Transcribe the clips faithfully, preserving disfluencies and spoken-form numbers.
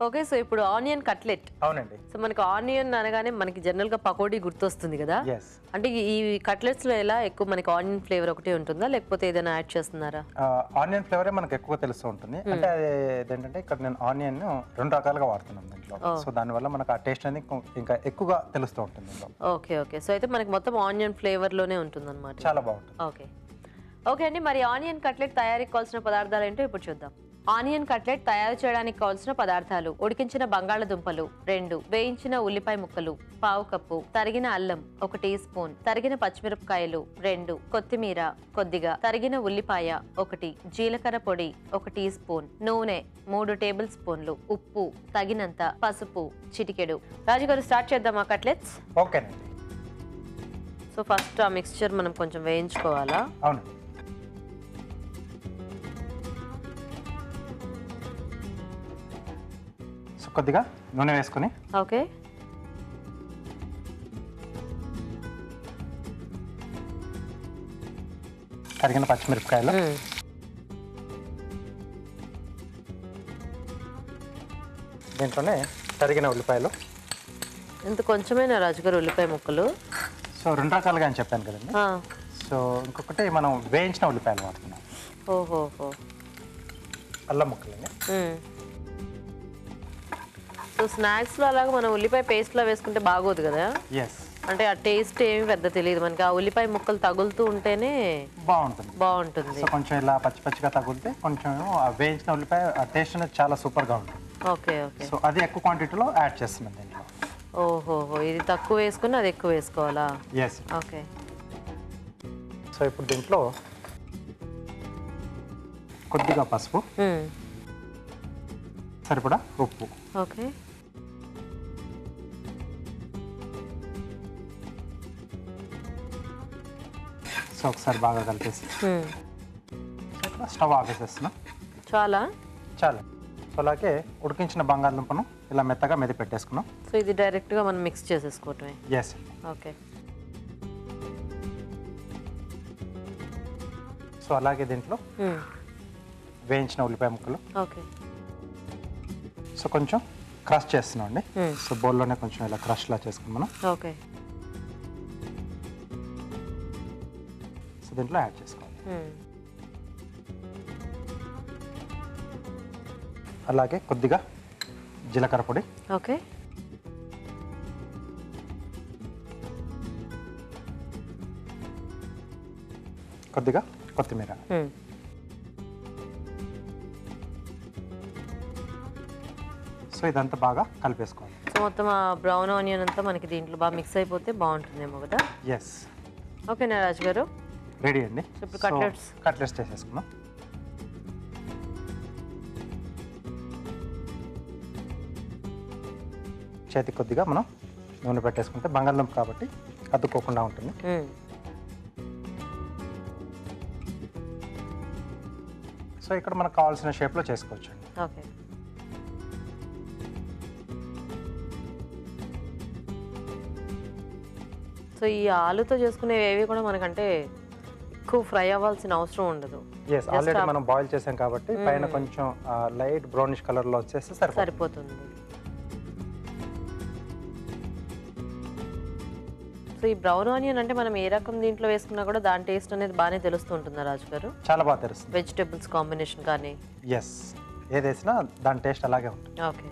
Okay. So ఇప్పుడు onion cutlet. అవునండి. So మనకి ఆనియన్ అనగానే మనకి జనరల్ గా పకోడీ గుర్తొస్తుంది కదా. అంటే ఈ కట్లెట్స్ లో ఎలా ఎక్కువ మనకి ఆనియన్ ఫ్లేవర్ ఒకటే ఉంటుందా లేకపోతే ఏదైనా యాడ్ చేస్తున్నారా? ఆనియన్ ఫ్లేవరే మనకు ఎక్కువ తెలుస్తూ ఉంటుంది. అంటే ఏంటంటే ఇక్కడ నేను ఆనియన్ రెండు రకాలుగా వాడుతున్నాను దీంట్లో. సో దానివల్ల మనకు ఆ టేస్ట్ అనేది ఇంకా ఎక్కువగా తెలుస్తూ ఉంటుంది. Okay okay. సో అయితే మనకి మొత్తం ఆనియన్ ఫ్లేవర్ లోనే ఉంటుంది అనమాట. చాలా బాగుంటుంది. ఓకే ఓకే అండి. మరి ఆనియన్ కట్లెట్ తయారీకి కావాల్సిన పదార్థాలు ఏంటో ఇప్పుడు చూద్దాం. ఆనియన్ కట్లెట్ తయారు చేయడానికి కావాల్సిన పదార్థాలు: ఉడికించిన బంగాళదుంపలు రెండు, వేయించిన ఉల్లిపాయ ముక్కలు పావు కప్పు, తరిగిన అల్లం ఒక టీ స్పూన్, తరిగిన పచ్చిమిరపకాయలు రెండు, కొత్తిమీర కొద్దిగా, తరిగిన ఉల్లిపాయ ఒకటి, జీలకర్ర పొడి ఒక టీ స్పూన్, నూనె మూడు టేబుల్ స్పూన్లు, ఉప్పు తగినంత, పసుపు చిటికెడు. రాజు గారు స్టార్ట్ చేద్దామా కట్లెట్స్? ఓకేనండి. సో ఫస్ట్ ఆ మిక్స్చర్ మనం కొంచెం వేయించుకోవాలా? అవును. కొద్దిగా నూనె వేసుకుని ఓకే తరిగిన పచ్చిమిరపకాయలు, దీంట్లోనే తరిగిన ఉల్లిపాయలు. ఇంత కొంచెమేనా రాజుగారు ఉల్లిపాయ ముక్కలు? సో రెండు రకాలుగా అని చెప్పాను కదండి. సో ఇంకొకటి మనం వేయించిన ఉల్లిపాయలు వాడుతున్నాం. ఓహోహో. అల్లం ముక్కలండి. సో స్నాక్స్ లో అలాగా మనం ఉల్లిపాయ పేస్ట్ లో వేసుకుంటే బాగోదు కదా. ఎస్. అంటే ఆ టేస్ట్ ఏమి పెద్ద తెలియదు మనకి. ఆ ఉల్లిపాయ ముక్కలు తగులుతూ ఉంటేనే బాగుంటుంది బాగుంటుంది. సో కొంచెం ఇలా పచ్చి పచ్చిగా తగిలితే కొంచెం వేయించిన ఉల్లిపాయ ఆ టేస్ట్ అనేది చాలా సూపర్గా ఉంటుంది. Okay okay. సో అది ఎక్కువ క్వాంటిటీలో యాడ్ చేస్తున్నాం దీంట్లో. ఓహోహో. ఇది తక్కువ వేసుకుని అది ఎక్కువ వేసుకోవాలా? ఎస్. ఓకే. సో ఇప్పుడు దీంట్లో కొద్దిగా పసుపు, సరిపడా ఉప్పు. ఓకే. సో ఒకసారి బాగా కలిపేసి స్టవ్ ఆపేసేస్తున్నా. చాలా చాలా. సో అలాగే ఉడికించిన బంగాళదుంపను ఇలా మెత్తగా మెది పెట్టేసుకున్నాం. సో ఇది డైరెక్ట్గా మనం మిక్స్ చేసేసుకోవటమే. ఎస్. ఓకే. సో అలాగే దీంట్లో వేయించిన ఉల్లిపాయ ముక్కలు. ఓకే. సో కొంచెం క్రష్ చేస్తున్నాం అండి. సో బౌల్లోనే కొంచెం ఇలా క్రష్లా చేసుకుని మనం ఓకే సో దీంట్లో యాడ్ చేసుకోవాలి. అలాగే కొద్దిగా జీలకర్ర పొడి. ఓకే. కొద్దిగా కొత్తిమీర. సో ఇదంతా బాగా కలిపేసుకోవాలి. సో మొత్తం ఆ బ్రౌన్ ఆనియన్ అంతా మనకి దీంట్లో బాగా మిక్స్ అయిపోతే బాగుంటుందేమో కదా. ఎస్. ఓకేనా రాజు గారు? రెడీ అండి. ఇప్పుడు కట్లెట్స్ కట్లెట్స్ చేసేసుకున్నాం. చేతి కొద్దిగా మనం నూనె పెట్టేసుకుంటే బంగాళదుంప కాబట్టి అతుక్కోకుండా ఉంటుంది. సో ఇక్కడ మనకు కావాల్సిన షేప్లో చేసుకోవచ్చు అండి. ఓకే. సో ఈ ఆలుతో చేసుకునేవి ఏవి కూడా మనకంటే ఎక్కువ ఫ్రై అవ్వాల్సిన అవసరం ఉండదు. ఎస్. ఆల్రెడీ మనం బాయిల్ చేసాం కాబట్టి పైన కొంచెం లైట్ బ్రౌనిష్ కలర్లో వచ్చేస్తే సరిపోతుంది. సో ఈ బ్రౌన్ ఆనియన్ అంటే మనం ఏ రకం దీంట్లో వేసుకున్నా కూడా దాని టేస్ట్ అనేది బాగానే తెలుస్తూ ఉంటుందా రాజు గారు? చాలా బాగా తెలుస్తుంది. వెజిటబుల్స్ కాంబినేషన్ కానీ. ఎస్. ఏది వేసినా దాని టేస్ట్ అలాగే ఉంటుంది. ఓకే.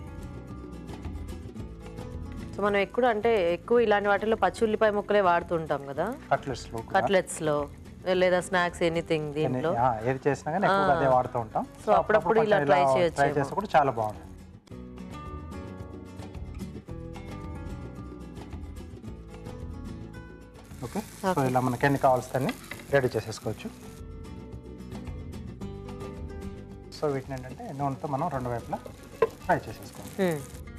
సో మనం ఎక్కువ అంటే ఎక్కువ ఇలాంటి వాటిలో పచ్చి ఉల్లిపాయ ముక్కలే వాడుతూ ఉంటాం కదా కట్లెట్స్లో కట్లెట్స్లో లేదా స్నాక్స్ ఎనీథింగ్ దీంట్లో ఏది చేసినా కానీ ఎక్కువగా అదే వాడుతూ ఉంటాం. సో అప్పుడప్పుడు ఇలా ట్రై చేయొచ్చు. ట్రై చేస్తే కూడా చాలా బాగుంటుంది. ఓకే. సో ఇలా మనకి ఎన్ని కావాల్సిన రెడీ చేసేసుకోవచ్చు. సో వీటిని ఏంటంటే నూనెతో మనం రెండు వైపులా ఫ్రై చేసేసుకోవాలి.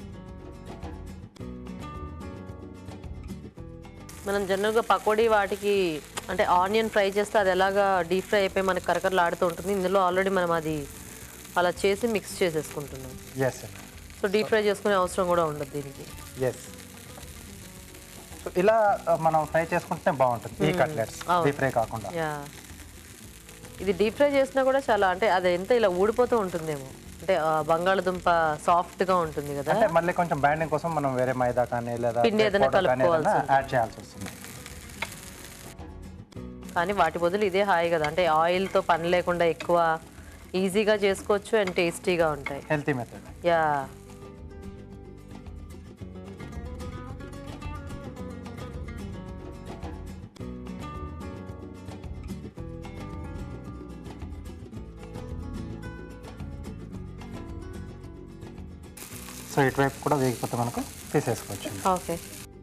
మనం జనరల్గా పకోడీ వాటికి అంటే ఆనియన్ ఫ్రై చేస్తే అది ఎలాగా డీప్ ఫ్రై అయిపోయి మనకి కరకరలాడుతూ ఉంటుంది. ఇందులో ఆల్రెడీ మనం అది అలా చేసి మిక్స్ చేసేసుకుంటున్నాం. ఎస్. సో డీప్ ఫ్రై చేసుకునే అవసరం కూడా ఉండదు దీనికి. ఎస్. సో ఇలా మనం ఫ్రై చేసుకుంటే బాగుంటుంది ఈ కట్లెట్స్, డీప్ ఫ్రై కాకుండా. యా. ఇది డీప్ ఫ్రై చేసినా కూడా చాలా అంటే అది ఎంత ఇలా ఊడిపోతూ ఉంటుందేమో. అంటే అంటే ఆ, బంగాళదుంప సాఫ్ట్ గా ఉంటుంది కదా, అంటే మళ్ళీ కొంచెం బైండింగ్ కోసం మనం వేరే మైదా కానీ లేదా పిండి ఏదైనా powder కానీ కలుపుకోవాల్సి ఏదైనా యాడ్ చేయాల్సి వస్తుంది. కానీ వాటి బదులు ఇదే హాయి కదా, అంటే ఆయిల్ తో పని లేకుండా ఎక్కువ ఈజీగా చేసుకోవచ్చు అండ్ టేస్టీగా ఉంటాయి. Healthy method. యా సో ఇటువైపు కూడా వేగిపోతే మనకు తీసేసుకోవచ్చు. ఓకే.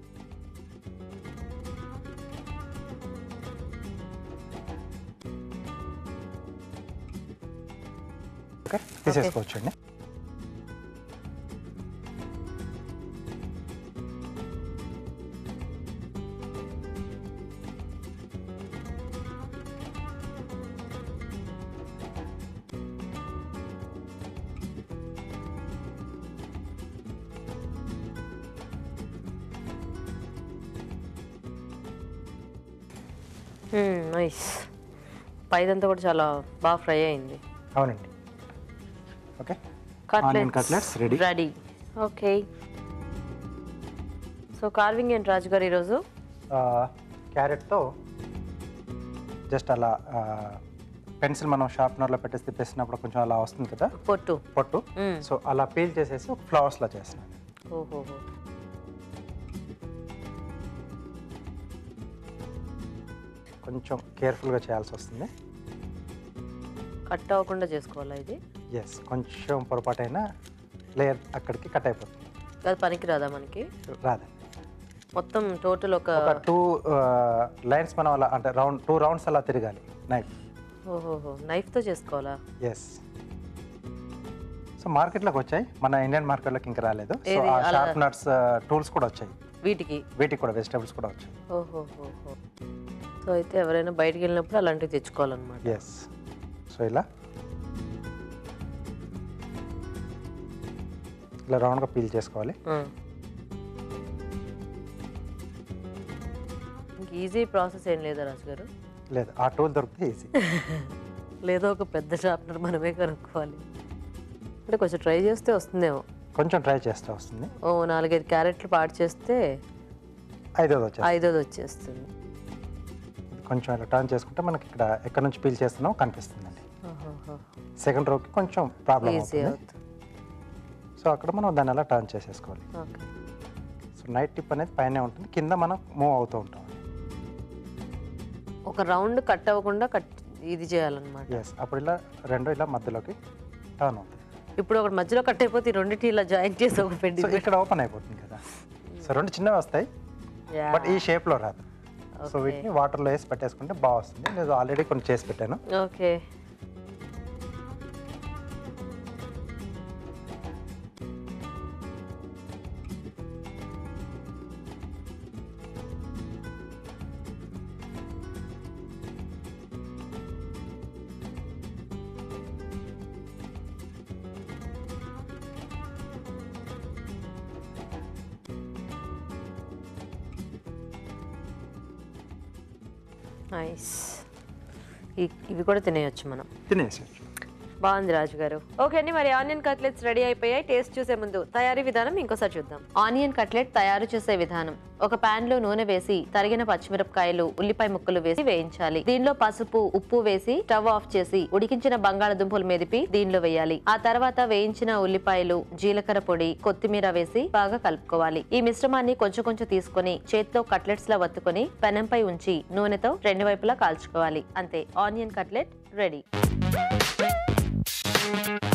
ఓకే తీసేసుకోవచ్చు అండి. నైస్. పైదంతా కూడా చాలా బాగా ఫ్రై అయింది. అవునండి. Okay onion cutlets ready. Ready. Okay. So carving ఏంటి రాజు గారు ఈరోజు? క్యారెట్తో జస్ట్ అలా పెన్సిల్ మనం షార్ప్నర్లో పెట్టేసి తిప్పేసినప్పుడు కొంచెం అలా వస్తుంది కదా పొట్టు పొట్టు, సో అలా పీల్ చేసేసి ఒక ఫ్లవర్స్లా చేస్తున్నాను. ఓహోహో. కొంచెం కేర్ఫుల్గా చేయాల్సి వస్తుంది. కట్ అవ్వకుండా చేసుకోవాలా ఇది? ఎస్, కొంచెం పొరపాటైనా లేయర్ అక్కడికి కట్ అయిపోతుంది. అది పనికి రాదా మనకి? రాదండి. మొత్తం టోటల్ ఒక ఒక టూ లైన్స్ మనం అలా అంటే రౌండ్ టూ రౌండ్స్ అలా తిరగాలి నైఫ్. ఓహోహో, నైఫ్తో చేసుకోవాలా? ఎస్. సో మార్కెట్లోకి వచ్చాయి, మన ఇండియన్ మార్కెట్లోకి ఇంకా రాలేదు. సో ఏది? ఆ అలా- షార్ప్నర్స్ టూల్స్ కూడా వచ్చాయి వీటికి? వీటికి కూడా వెజిటేబుల్స్ కూడా వచ్చాయి. ఓహోహోహో. సో అయితే ఎవరైనా బయటికి వెళ్ళినప్పుడు అలాంటివి తెచ్చుకోవాలన్నమాట. ఎస్. సో ఇలా ఇలా రౌండ్గా పీల్ చేసుకోవాలి. ఇంక ఈజీ ప్రాసెస్ ఏం లేదా రాజు గారు? లేదు, ఆ టూల్ దొరికితే ఈజీ. లేదో ఒక పెద్ద షార్ప్నర్ మనమే కనుక్కోవాలి. అంటే కొంచెం ట్రై చేస్తే వస్తుందేమో. కొంచెం ట్రై చేస్తే వస్తుంది. ఓ నాలుగైదు క్యారెట్లు పాడు చేస్తే ఐదోది వచ్చేది. ఐదోది వచ్చేస్తుంది. కొంచెం ఇలా టర్న్ చేసుకుంటే మనకి ఇక్కడ ఎక్కడ నుంచి పీల్ చేస్తున్నామో కనిపిస్తుందండి. ఓహోహో. సెకండ్ రోకి కొంచెం ప్రాబ్లం ఈజీ అవుతుంది. అవుతుంది. సో అక్కడ మనం దాన్ని అలా టర్న్ చేసేసుకోవాలి. ఓకే. సో నైట్ టిప్ అనేది పైనే ఉంటుంది, కింద మనం మూవ్ అవుతూ ఉంటాం. ఒక రౌండ్ కట్ అవ్వకుండా కట్ ఇది చేయాలన్నమాట. ఎస్, అప్పుడు ఇలా రెండు ఇలా మధ్యలోకి టర్న్ అవుతుంది. ఇప్పుడు ఒకటి మధ్యలో కట్ అయిపోతే ఈ రెండింటి ఇలా జాయిన్ చేసి ఒక పెట్టి సో ఇక్కడ ఓపెన్ అయిపోతుంది కదా. సో రెండు చిన్నవి వస్తాయి, బట్ ఈ షేప్లో రాదు. సో వీటిని వాటర్లో వేసి పెట్టేసుకుంటే బాగా వస్తుంది. నేను ఆల్రెడీ కొన్ని చేసి పెట్టాను. ఓకే. నైస్. ఇవి కూడా తినేయచ్చు మనం. తినేసి బాగుంది రాజు గారు. ఓకే అండి, మరి ఆనియన్ కట్లెట్స్ రెడీ అయిపోయాయి. టేస్ట్ చూసే ముందు తయారీ విధానం ఇంకోసారి చూద్దాం. ఆనియన్ కట్లెట్ తయారు చేసే విధానం: ఒక పాన్ లో నూనె వేసి తరిగిన పచ్చిమిరపకాయలు, ఉల్లిపాయ ముక్కలు వేసి వేయించాలి. దీనిలో పసుపు, ఉప్పు వేసి స్టవ్ ఆఫ్ చేసి ఉడికించిన బంగాళదుంపలు మెదిపి దీనిలో వేయాలి. ఆ తర్వాత వేయించిన ఉల్లిపాయలు, జీలకర్ర పొడి, కొత్తిమీర వేసి బాగా కలుపుకోవాలి. ఈ మిశ్రమాన్ని కొంచెం కొంచెం తీసుకొని చేత్తో కట్లెట్స్ లా వత్తుకొని పెనంపై ఉంచి నూనెతో రెండు వైపులా కాల్చుకోవాలి. అంతే, ఆనియన్ కట్లెట్ రెడీ.